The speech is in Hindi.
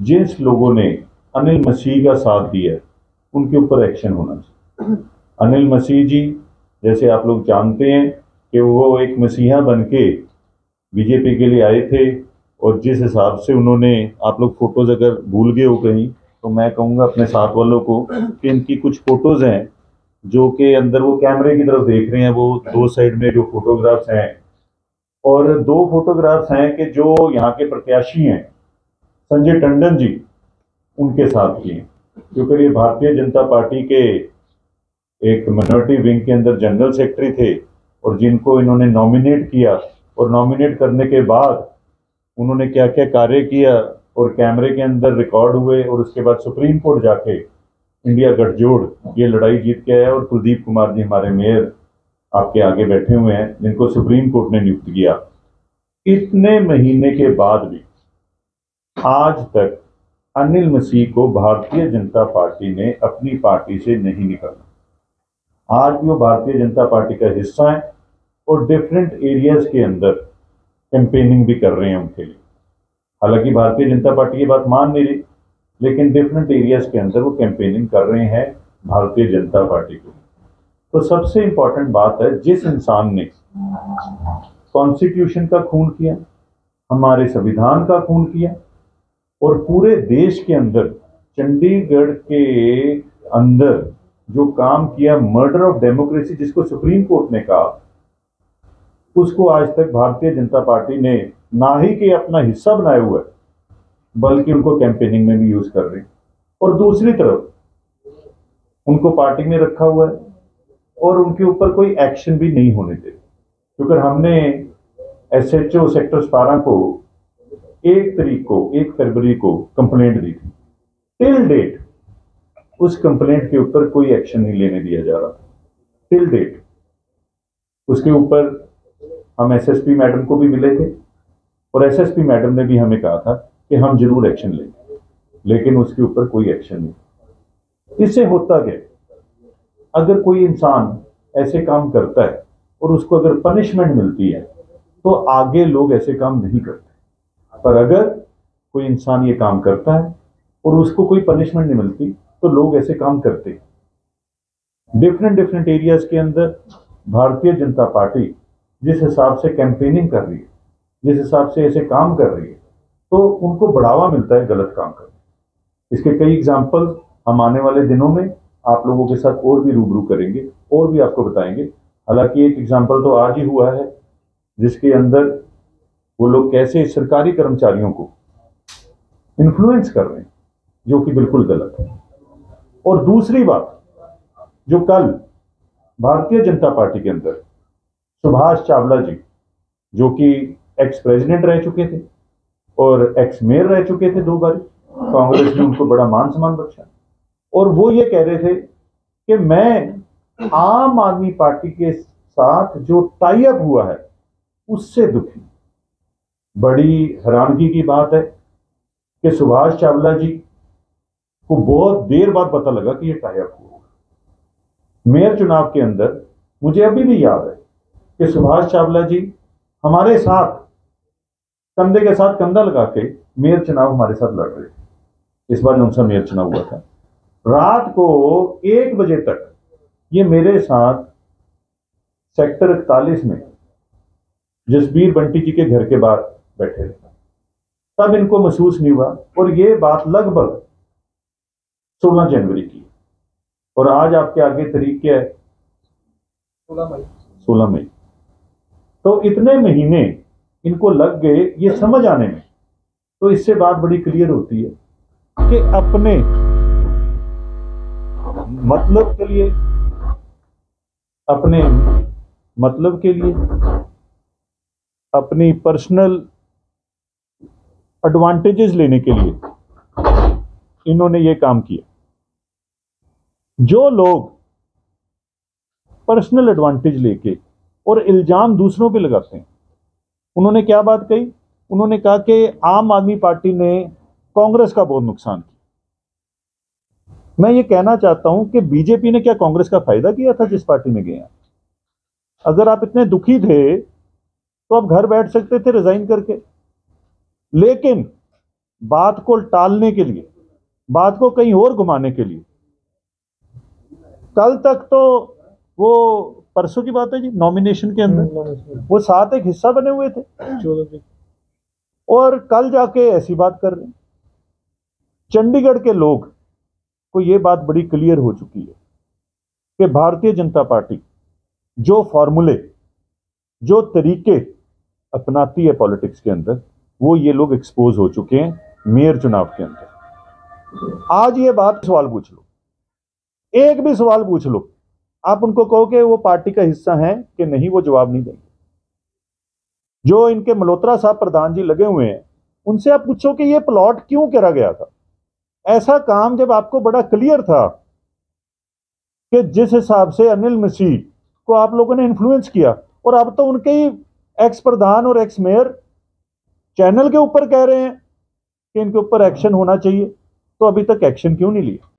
जिस लोगों ने अनिल मसीह का साथ दिया है उनके ऊपर एक्शन होना चाहिए। अनिल मसीह जी, जैसे आप लोग जानते हैं कि वो एक मसीहा बन के बीजेपी के लिए आए थे, और जिस हिसाब से उन्होंने, आप लोग फोटोज अगर भूल गए हो कहीं तो मैं कहूँगा अपने साथ वालों को कि इनकी कुछ फोटोज हैं जो कि अंदर वो कैमरे की तरफ देख रहे हैं, वो दो साइड में जो फोटोग्राफ्स हैं, और दो फोटोग्राफ्स हैं कि जो यहाँ के प्रत्याशी हैं संजय टंडन जी, उनके साथ किए, क्योंकि ये भारतीय जनता पार्टी के एक माइनॉरिटी विंग के अंदर जनरल सेक्रेटरी थे, और जिनको इन्होंने नॉमिनेट किया, और नॉमिनेट करने के बाद उन्होंने क्या क्या कार्य किया और कैमरे के अंदर रिकॉर्ड हुए, और उसके बाद सुप्रीम कोर्ट जाके इंडिया गठजोड़ ये लड़ाई जीत के आया, और कुलदीप कुमार जी हमारे मेयर आपके आगे बैठे हुए हैं जिनको सुप्रीम कोर्ट ने नियुक्त किया। इतने महीने के बाद भी आज तक अनिल मसीह को भारतीय जनता पार्टी ने अपनी पार्टी से नहीं निकाला। आज भी वो भारतीय जनता पार्टी का हिस्सा है और डिफरेंट एरियाज के अंदर कैंपेनिंग भी कर रहे हैं उनके लिए। हालांकि भारतीय जनता पार्टी ये बात मान नहीं रही, लेकिन डिफरेंट एरियाज के अंदर वो कैंपेनिंग कर रहे हैं भारतीय जनता पार्टी को। तो सबसे इंपॉर्टेंट बात है, जिस इंसान ने कॉन्स्टिट्यूशन का खून किया, हमारे संविधान का खून किया, और पूरे देश के अंदर चंडीगढ़ के अंदर जो काम किया, मर्डर ऑफ डेमोक्रेसी जिसको सुप्रीम कोर्ट ने कहा, उसको आज तक भारतीय जनता पार्टी ने ना ही कि अपना हिस्सा बनाया हुआ है, बल्कि उनको कैंपेनिंग में भी यूज कर रहे हैं, और दूसरी तरफ उनको पार्टी में रखा हुआ है और उनके ऊपर कोई एक्शन भी नहीं होने दे। क्योंकि हमने एसएचओ सेक्टर 17 को 1 फरवरी को कंप्लेंट दी थी। टिल डेट उस कंप्लेंट के ऊपर कोई एक्शन नहीं लेने दिया जा रहा। टिल डेट उसके ऊपर हम एसएसपी मैडम को भी मिले थे, और एसएसपी मैडम ने भी हमें कहा था कि हम जरूर एक्शन लेंगे, लेकिन उसके ऊपर कोई एक्शन नहीं। इससे होता क्या, अगर कोई इंसान ऐसे काम करता है और उसको अगर पनिशमेंट मिलती है तो आगे लोग ऐसे काम नहीं करते, पर अगर कोई इंसान ये काम करता है और उसको कोई पनिशमेंट नहीं मिलती तो लोग ऐसे काम करते हैं। डिफरेंट एरियाज के अंदर भारतीय जनता पार्टी जिस हिसाब से कैंपेनिंग कर रही है, जिस हिसाब से ऐसे काम कर रही है, तो उनको बढ़ावा मिलता है गलत काम करने। इसके कई एग्जाम्पल हम आने वाले दिनों में आप लोगों के साथ और भी रूबरू करेंगे और भी आपको बताएंगे। हालांकि एक एग्जाम्पल तो आज ही हुआ है जिसके अंदर वो लोग कैसे सरकारी कर्मचारियों को इन्फ्लुएंस कर रहे हैं, जो कि बिल्कुल गलत है। और दूसरी बात, जो कल भारतीय जनता पार्टी के अंदर सुभाष चावला जी, जो कि एक्स प्रेसिडेंट रह चुके थे और एक्स मेयर रह चुके थे 2 बार, कांग्रेस ने उनको बड़ा मान सम्मान बख्शा, और वो ये कह रहे थे कि मैं आम आदमी पार्टी के साथ जो टाई अप हुआ है उससे दुखी। बड़ी हैरानगी की बात है कि सुभाष चावला जी को बहुत देर बाद पता लगा कि ये टाई अप हुआ। मेयर चुनाव के अंदर मुझे अभी भी याद है कि सुभाष चावला जी हमारे साथ कंधे के साथ कंधा लगा के मेयर चुनाव हमारे साथ लड़ रहे थे। इस बार उनसा मेयर चुनाव हुआ था। रात को 1 बजे तक ये मेरे साथ सेक्टर 41 में जसबीर बंटी जी के घर के बाहर बैठे थे। तब इनको महसूस नहीं हुआ, और ये बात लगभग 16 जनवरी की, और आज आपके आगे तारीख क्या है? 16 मई। तो इतने महीने इनको लग गए ये समझ आने में। तो इससे बात बड़ी क्लियर होती है कि अपने मतलब के लिए अपनी पर्सनल एडवांटेजेस लेने के लिए इन्होंने ये काम किया। जो लोग पर्सनल एडवांटेज लेके और इल्जाम दूसरों पे लगाते हैं, उन्होंने क्या बात कही? उन्होंने कहा कि आम आदमी पार्टी ने कांग्रेस का बहुत नुकसान किया। मैं ये कहना चाहता हूं कि बीजेपी ने क्या कांग्रेस का फायदा किया था जिस पार्टी में गए? अगर आप इतने दुखी थे तो आप घर बैठ सकते थे रिजाइन करके, लेकिन बात को टालने के लिए, बात को कहीं और घुमाने के लिए। कल तक तो वो परसों की बात है जी, नॉमिनेशन के अंदर वो 7 एक हिस्सा बने हुए थे और कल जाके ऐसी बात कर रहे हैं। चंडीगढ़ के लोग को ये बात बड़ी क्लियर हो चुकी है कि भारतीय जनता पार्टी जो फॉर्मूले, जो तरीके अपनाती है पॉलिटिक्स के अंदर, वो ये लोग एक्सपोज हो चुके हैं मेयर चुनाव के अंदर। आज ये बात सवाल पूछ लो, एक भी सवाल पूछ लो, आप उनको कहो कि वो पार्टी का हिस्सा है कि नहीं, वो जवाब नहीं देंगे। जो इनके मल्होत्रा साहब प्रधान जी लगे हुए हैं, उनसे आप पूछो कि ये प्लॉट क्यों करा गया था। ऐसा काम जब आपको बड़ा क्लियर था कि जिस हिसाब से अनिल मसीह को आप लोगों ने इन्फ्लुएंस किया, और अब तो उनके ही एक्स प्रधान और एक्स मेयर चैनल के ऊपर कह रहे हैं कि इनके ऊपर एक्शन होना चाहिए, तो अभी तक एक्शन क्यों नहीं लिया।